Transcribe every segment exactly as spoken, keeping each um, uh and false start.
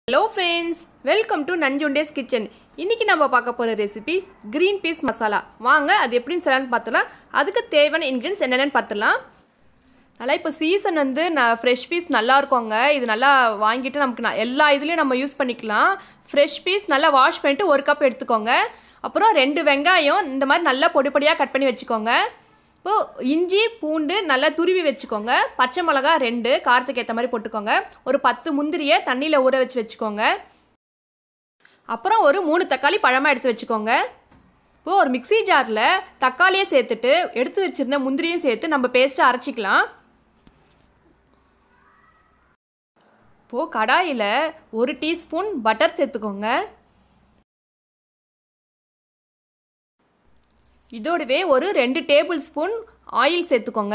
Hello friends, welcome to Nanjundesh Kitchen. இன்னைக்கு நம்ம பார்க்க போற ரெசிபி green peas masala. வாங்க அது எப்படி செய்யலாம்னு பார்த்தலாம். அதுக்கு தேவையான ingredients என்னென்னன்னு பார்த்தலாம். நல்லா இப்ப சீசன் வந்து fresh peas நல்லா இருக்குங்க. இது நல்லா வாங்கிட்டு நமக்கு எல்லா இதுலயும் நம்ம யூஸ் பண்ணிக்கலாம். fresh peas நல்லா வாஷ் பண்ணிட்டு ஒரு கப் எடுத்துக்கோங்க. அப்புறம் ரெண்டு வெங்காயம் இந்த மாதிரி நல்லா பொடி பொடியா கட் பண்ணி வெச்சுக்கோங்க. இப்போ இஞ்சி பூண்டு நல்லா துருவி வெச்சுக்கோங்க. பச்சை மிளகாய் ரெண்டு காரத்துக்கு ஏத்த மாதிரி போட்டுக்கோங்க. ஒரு பத்து முந்திரியை தண்ணியில ஊற வச்சு வெச்சுக்கோங்க. அப்புறம் ஒரு மூணு தக்காளி பழமா எடுத்து வெச்சுக்கோங்க. இப்போ ஒரு மிக்ஸி ஜார்ல தக்காளியை சேர்த்துட்டு எடுத்து வச்சிருந்த முந்திரியும் சேர்த்து நம்ம பேஸ்ட் அரைச்சிக்கலாம். இப்போ கடாயில ஒரு டீஸ்பூன் பட்டர் சேர்த்துக்கோங்க. இதோடவே ஒரு ரெண்டு டேபிள் ஸ்பூன் ஆயில் சேர்த்துக்கோங்க.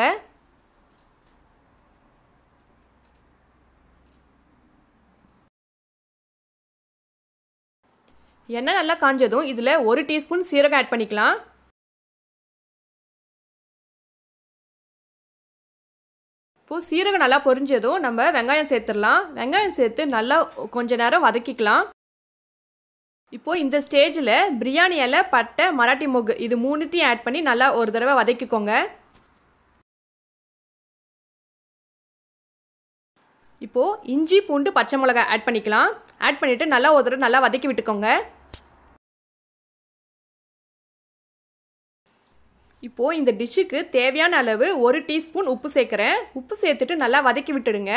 எண்ணெய் நல்லா காஞ்சதும் இதுல ஒரு டீஸ்பூன் சீரகம் ஆட் பண்ணிக்கலாம். இப்போ சீரகம் நல்லா பொரிஞ்சதும் நம்ம வெங்காயம் சேர்த்துடலாம். வெங்காயம் சேர்த்து நல்லா கொஞ்ச நேரம் வதக்கிக்கலாம். இப்போ இந்த ஸ்டேஜில் பிரியாணி இலை பட்டை மராட்டி மொகு இது மூணுத்தையும் ஆட் பண்ணி நல்லா ஒரு தடவை வதக்கிக்கோங்க. இப்போ இஞ்சி பூண்டு பச்சை மிளகாய் ஆட் பண்ணிக்கலாம். ஆட் பண்ணிட்டு நல்லா ஒரு தடவை நல்லா வதக்கி விட்டுக்கோங்க. இப்போ இந்த டிஷ்ஷுக்கு தேவையான அளவு ஒரு டீஸ்பூன் உப்பு சேர்க்குறேன். உப்பு சேர்த்துட்டு நல்லா வதக்கி விட்டுடுங்க.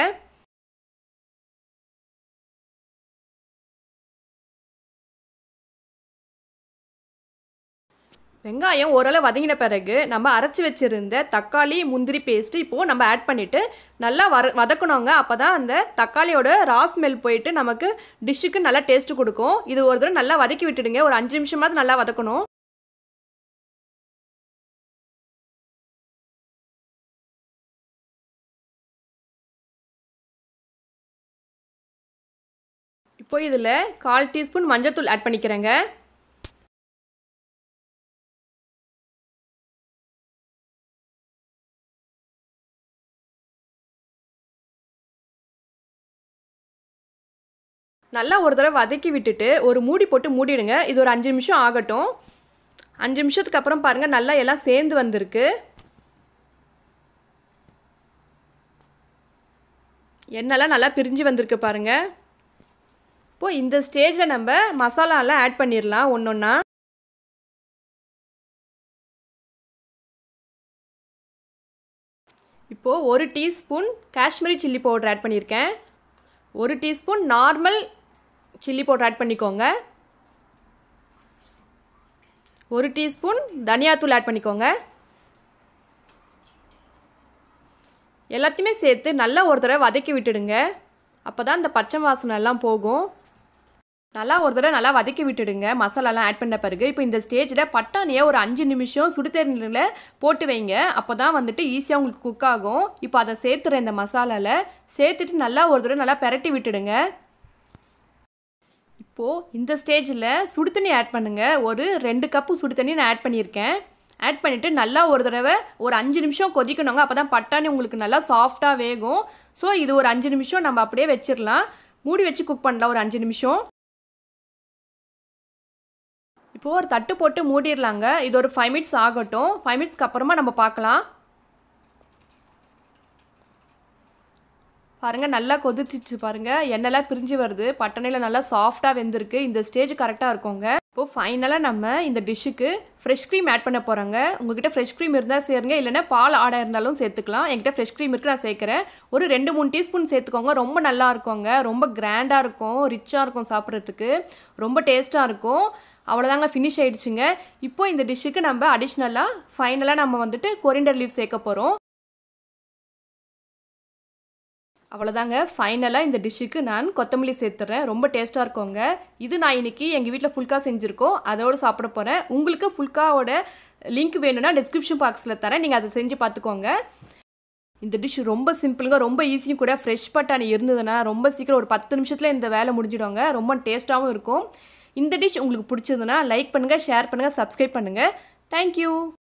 வெங்காயம் ஓரளவு வதங்கின பிறகு நம்ம அரைச்சி வச்சிருந்த தக்காளி முந்திரி பேஸ்ட் இப்போ நம்ம ஆட் பண்ணிட்டு நல்லா வர வதக்கணுங்க. அப்பதான் அந்த தக்காளியோட ரா ஸ்மெல் போயிட்டு நமக்கு டிஷ்ஷுக்கு நல்லா டேஸ்ட் கொடுக்கும். இது ஒரு தடவை நல்லா வதக்கி விட்டுடுங்க. ஒரு அஞ்சு நிமிஷமாவது நல்லா வதக்கணும். இப்போ இதில் கால் டீஸ்பூன் மஞ்சள்தூள் ஆட் பண்ணிக்கிறேங்க. நல்லா ஒரு தடவை வதக்கி விட்டுட்டு ஒரு மூடி போட்டு மூடிடுங்க. இது ஒரு அஞ்சு நிமிஷம் ஆகட்டும். அஞ்சு நிமிஷத்துக்கு அப்புறம் பாருங்கள் நல்லா எல்லாம் சேர்ந்து வந்திருக்கு. எண்ணெய்லாம் நல்லா பிரிஞ்சு வந்திருக்கு பாருங்கள். இப்போ இந்த ஸ்டேஜில் நம்ம மசாலாலாம் ஆட் பண்ணிடலாம் ஒன்று ஒன்றா. இப்போது ஒரு teaspoon Kashmiri chilli powder add பண்ணியிருக்கேன். ஒரு teaspoon normal chilli powder add பண்ணிக்கோங்க. ஒரு டீஸ்பூன் தனியாத்தூள் ஆட் பண்ணிக்கோங்க. எல்லாத்தையுமே சேர்த்து நல்லா ஒரு தடவை வதக்கி விட்டுடுங்க. அப்போ தான் இந்த பச்சை வாசனை எல்லாம் போகும். நல்லா ஒரு தடவை நல்லா வதக்கி விட்டுடுங்க மசாலாலாம் ஆட் பண்ண பிறகு. இப்போ இந்த ஸ்டேஜில் பட்டாணியை ஒரு அஞ்சு நிமிஷம் சுடுதண்ணியில் போட்டு வைங்க. அப்போ தான் வந்துட்டு ஈஸியாக உங்களுக்கு குக் ஆகும். இப்போ அதை சேர்த்துற இந்த மசாலாவில் சேர்த்துட்டு நல்லா ஒரு தடவை நல்லா பெரட்டி விட்டுடுங்க. இப்போது இந்த ஸ்டேஜில் சுடு தண்ணி ஆட் பண்ணுங்கள். ஒரு ரெண்டு கப்பு சுடு தண்ணி நான் ஆட் பண்ணியிருக்கேன். ஆட் பண்ணிவிட்டு நல்லா ஒரு தடவை ஒரு அஞ்சு நிமிஷம் கொதிக்கணுங்க. அப்போ தான் பட்டாணி உங்களுக்கு நல்லா சாஃப்டாக வேகும். ஸோ இது ஒரு அஞ்சு நிமிஷம் நம்ம அப்படியே வச்சிடலாம். மூடி வச்சு குக் பண்ணலாம் ஒரு அஞ்சு நிமிஷம். இப்போது ஒரு தட்டு போட்டு மூடிடலாங்க. இது ஒரு ஃபைவ் மினிட்ஸ் ஆகட்டும். ஃபைவ் மினிட்ஸ்க்கு அப்புறமா நம்ம பார்க்கலாம். பாருங்கள் நல்லா கொதிச்சிச்சு பாருங்கள். எண்ணெய்லாம் பிரிஞ்சு வருது. பட்டாணியில் நல்லா சாஃப்டாக வெந்திருக்கு. இந்த ஸ்டேஜ் கரெக்டாக இருக்குங்க. இப்போது ஃபைனலாக நம்ம இந்த டிஷ்ஷுக்கு ஃப்ரெஷ் க்ரீம் ஆட் பண்ண போகிறாங்க. உங்ககிட்ட ஃப்ரெஷ் க்ரீம் இருந்தால் சேருங்க. இல்லைன்னா பால் ஆடாக இருந்தாலும் சேர்த்துக்கலாம். என்கிட்ட ஃப்ரெஷ் க்ரீம் இருக்குது, நான் சேர்க்குறேன். ஒரு ரெண்டு மூணு டீஸ்பூன் சேர்த்துக்கோங்க. ரொம்ப நல்லா இருக்குங்க. ரொம்ப கிராண்டாக இருக்கும், ரிச்சாக இருக்கும், சாப்பிட்றதுக்கு ரொம்ப டேஸ்ட்டாக இருக்கும். அவ்வளோதாங்க, ஃபினிஷ் ஆகிடுச்சுங்க. இப்போ இந்த டிஷ்ஷுக்கு நம்ம அடிஷ்னலாக ஃபைனலாக நம்ம வந்துட்டு கொரியாண்டர் லீவ் சேர்க்க போகிறோம். அவ்வளோதாங்க, ஃபைனலாக இந்த டிஷ்ஷுக்கு நான் கொத்தமல்லி சேர்த்துறேன். ரொம்ப டேஸ்ட்டாக இருக்குங்க. இது நான் இன்றைக்கி எங்கள் வீட்டில் ஃபுல்கா செஞ்சுருக்கோம். அதோடு சாப்பிட போகிறேன். உங்களுக்கு ஃபுல்காவோட லிங்க் வேணும்னா டிஸ்கிரிப்ஷன் பாக்ஸில் தரேன். நீங்கள் அதை செஞ்சு பார்த்துக்கோங்க. இந்த டிஷ் ரொம்ப சிம்பிளுங்க, ரொம்ப ஈஸியும் கூட. ஃப்ரெஷ் பட்டாணி இருந்ததுன்னா ரொம்ப சீக்கிரம் ஒரு பத்து நிமிஷத்தில் இந்த வேலை முடிஞ்சிடுங்க. ரொம்ப டேஸ்ட்டாகவும் இருக்கும். இந்த டிஷ் உங்களுக்கு பிடிச்சதுன்னா லைக் பண்ணுங்கள், ஷேர் பண்ணுங்கள், சப்ஸ்கிரைப் பண்ணுங்கள். தேங்க்யூ.